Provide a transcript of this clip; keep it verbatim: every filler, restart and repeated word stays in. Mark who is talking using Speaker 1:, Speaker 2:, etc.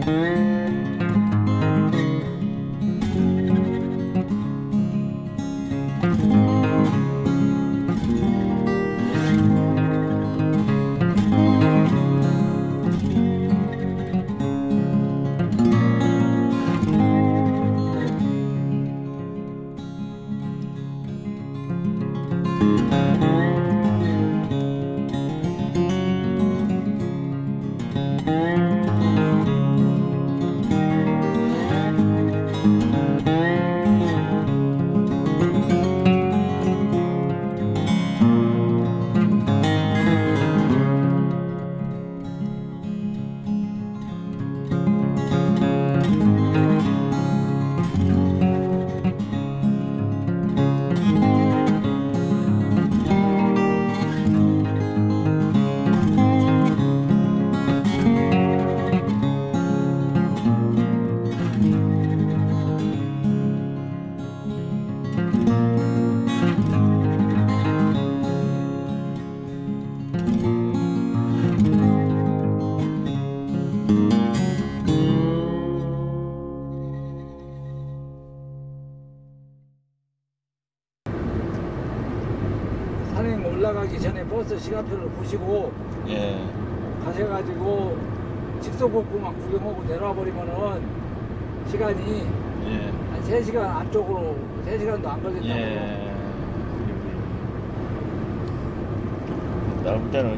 Speaker 1: 산행 올라가기 전에 버스 시간표를 보시고
Speaker 2: 예.
Speaker 1: 가셔가지고 직소복구만 구경하고 내려와 버리면은 시간이
Speaker 2: 예.
Speaker 1: 한 세 시간 안쪽으로 세 시간도 안 걸린다고.
Speaker 2: 예. 나올 때는